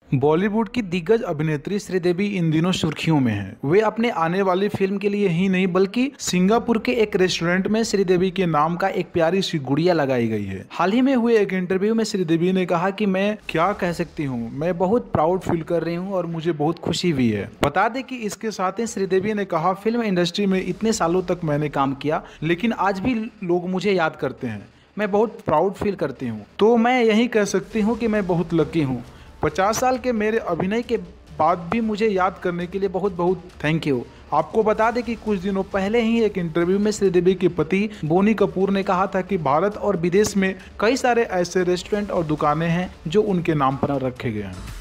बॉलीवुड की दिग्गज अभिनेत्री श्रीदेवी इन दिनों सुर्खियों में हैं। वे अपने आने वाली फिल्म के लिए ही नहीं बल्कि सिंगापुर के एक रेस्टोरेंट में श्रीदेवी के नाम का एक प्यारी सी गुड़िया लगाई गई है। हाल ही में हुए एक इंटरव्यू में श्रीदेवी ने कहा कि मैं क्या कह सकती हूँ, मैं बहुत प्राउड फील कर रही हूँ और मुझे बहुत खुशी भी है। बता दें कि इसके साथ ही श्रीदेवी ने कहा, फिल्म इंडस्ट्री में इतने सालों तक मैंने काम किया लेकिन आज भी लोग मुझे याद करते हैं। मैं बहुत प्राउड फील करती हूँ, तो मैं यही कह सकती हूँ कि मैं बहुत लकी हूँ। 50 साल के मेरे अभिनय के बाद भी मुझे याद करने के लिए बहुत बहुत थैंक यू। आपको बता दें कि कुछ दिनों पहले ही एक इंटरव्यू में श्रीदेवी के पति बोनी कपूर ने कहा था कि भारत और विदेश में कई सारे ऐसे रेस्टोरेंट और दुकानें हैं जो उनके नाम पर रखे गए हैं।